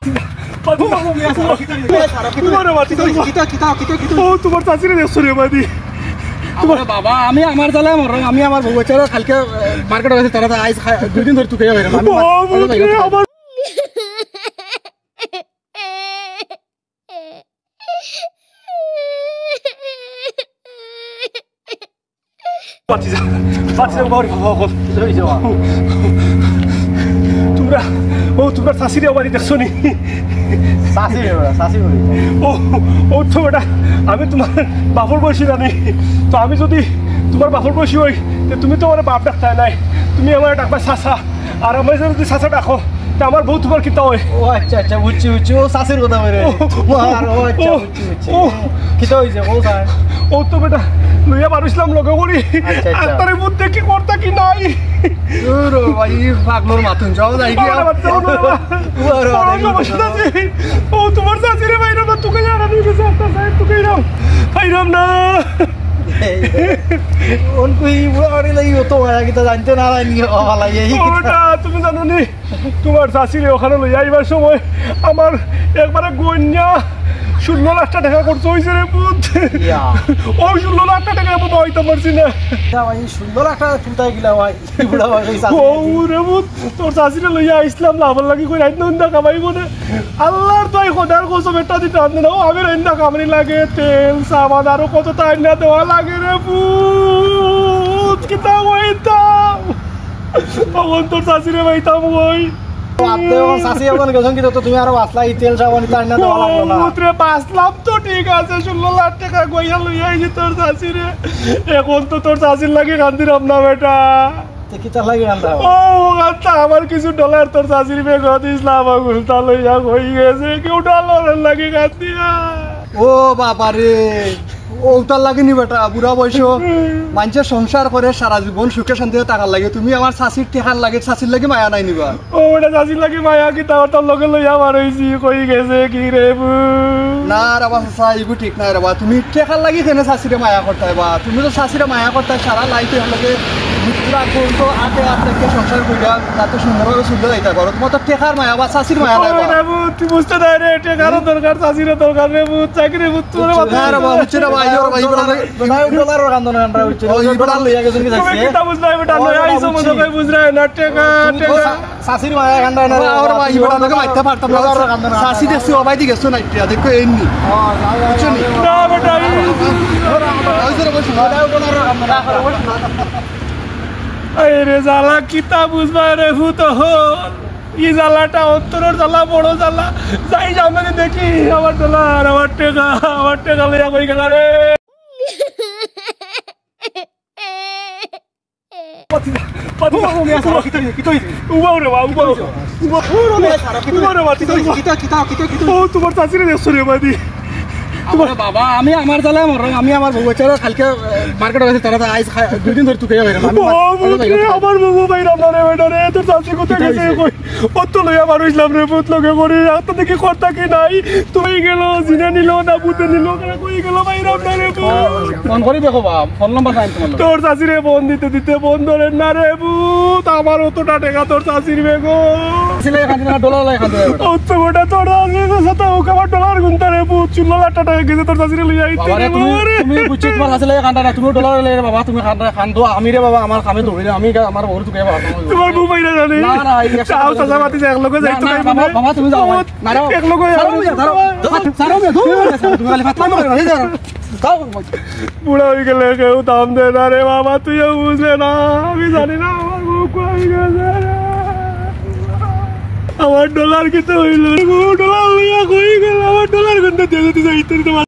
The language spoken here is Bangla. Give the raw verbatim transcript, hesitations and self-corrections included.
তোমার চাষিরে দেখছো রে বাদি বাবা আমি আমার জ্বালায় মর আমি আমার বউ বাচ্চারা কালকে মার্কেটে গেছে তারা আইস দুই দিন ধরে তুই খেয়ে আমার তোমরা ও তোমার শাশুড়ি বাড়ি দেখছো নি ও ও তো বেটা আমি তোমার বাপর বয়সী জানি তো আমি যদি তোমার বাপর বয়সী হই তুমি তো আমার বাপ ডাক্তার নাই তুমি আমার ডাকবা চাচা আর আমার যদি চাচা ডাকো তা আমার বউ তোমার কিতা হয় ও আচ্ছা আচ্ছা বুঝছি বুঝছি ও শাশুর কথা বলে কিতা হয়েছে ও স্যার ও তো বেটা লইয়া পারিছিলাম লগে করি আর তার মধ্যে কি করতা কি নাই ভাই পাগলোর মাথুন যাও যাই কি ও তোমার চাচিরে বাইরাম না তোকে জানা নিয়ে গেছে একটা সাহেব তোকে রাম বাইরাম না উনকুই বুড়াড়ি লাগি তো আগে তো জানতে না জানি হলা এই ওটা তুমি জানো নি তোমার চাচিরে ওখানে লইয়া আইবার সময় আমার একবারে গন্যা ষোলো লাখ টাকা খরচ হয়েছে রে বুধ ওই ষোলো লাখ টাকা বাবা হইতে পারছি না ভাই ষোলো লাখ টাকা চিন্তা গিলা ভাই ও রে বুধ তোর চাষিরে লইয়া আসলাম লাভের লাগি কই রাইত না কামাইব না আল্লাহর তো খোদার কসম এটা দিতে আনতে না আমি রাইন্দা কামানি লাগে তেল সাবান আরো কত টাইম না দেওয়া লাগে রে বুধ কিতা হইতাম তখন তোর চাষিরে পাইতাম ওই তুমি আরো বাঁচলা তেল সাবান বাঁচলাম তো ঠিক আছে ষোলো লাখ টাকা গইয়া লইয়া আইছি তোর চাষিরে এখন তো তোর চাষির লাগে কান্দিরাম না বেটা ও আমার কিছু ডলার তোর চাষির বেগ দিসলাম তা লইয়া হয়ে গেছে কেউ ডলারের লাগে কান্দিয়া ও বাবা রে ওটার লাগেনি বেটা বুড়া বয়স মানুষের সংসার করে সারা জীবন সুখে শান্তিতে টাকার লাগে তুমি আমার শাশির টেকার লাগে শাশির লাগে মায়া নাই নিবা ও ওটা শাশির লাগে মায়া কি তাও তার লগে লইয়া মারইছি কই গেছে কি রে না রে বাবা সাইবু ঠিক নাই রে বাবা তুমি টেকার লাগি কেনে শাশিরে মায়া করতে বা তুমি তো শাশিরে মায়া করতে সারা লাইফে লাগে মিত্রা কোন তো আটে আটকে সংসার কইরা তাতে সুন্দরভাবে সুন্দর যাইতা করো তোমার তো টেকার মায়া বা শাশির মায়া নাই রে তুই বুঝতে নাই রে টেকার দরকার শাশির দরকার রে চাকরি তোর বাবা রে বাবা বুঝছ রে ভাই ওর ভাই বড় নাই ডলার কান্দন কান্দরা হচ্ছে ওই বড় লইয়া গেছেন কি যাচ্ছে তুমি কিটা বুঝলাই বেটা লই আইছো মনে কই বুঝরা না টেকা টেকা শাশির মায়া কান্দা না ওর ভাই বড় লগে মাইতে পারতাম ডলার কান্দন শাশি দেখছো ভাই দি গেছো না ইটা দেখো এন্নি বুঝছ নি না বেটা ওই জন্য বসে দাও ডলার কান্দরা করে বসে এই রে জালা কিতা বুঝবা রে হুত হল ই জালাটা অন্তরের জ্বালা বড় জ্বালা যাই সামনে দেখি আমার ডলার আমার টেকা আমার টেকা লইয়া কই গেল রে তোমার চাষিরে দেখছো রে বাদি বাবা আমি আমার জ্বালায় মর আমি আমার বউ বাচ্চারা কালকে মার্কেটে গেছে তারা আইস দুই দিন ধরে তুই খেয়ে আমার বউ বাইরাম না রে বেটা রে তোর চাষি কোথায় গেছে কই অত লইয়া মারইছিলাম রে পুত লগে করি এত দেখি করতা কি নাই তুই গেল জিনে নিল না বুতে নিল কই গেল বাইরাম না রে ফোন করি দেখো বাবা ফোন নাম্বার নাই তোমার তোর চাষিরে ফোন দিতে দিতে ফোন ধরে না রে বুত আমার অতটা টাকা তোর চাষির বেগো ছিলে এখানে ডলার লাগে এখানে অত বড় তোর সাথে আমার ডলার গুনতা রে বুত ষোলো লাখ টাকা গেছে তোর চাষিরে লইয়া আইতে রে তুমি বুঝছো তোমার কাছে লাগে কান্দা না তুমি ডলার লই রে বাবা তুমি কান্দা কান্দো আমি রে বাবা আমার কামে ধরে আমি আমার ওর তুকে বাবা তোমার বউ বাইরা জানি না না চাও চাচা মাটি এক লগে যাইতো না বাবা বাবা তুমি যাও না এক লগে সারো সারো মে ধুম তুমি খালি ফাতলা মারো না যাও যাও বুড়া হয়ে গেলে কেউ দাম দে না রে বাবা তুইও বুঝলে না আমি জানি না আমার বউ কই গেছে আমার ডলার কিতে হইল ডলার লইয়া কই গেল আমার ডলার গন্ধ দিয়ে দিতে যাইতে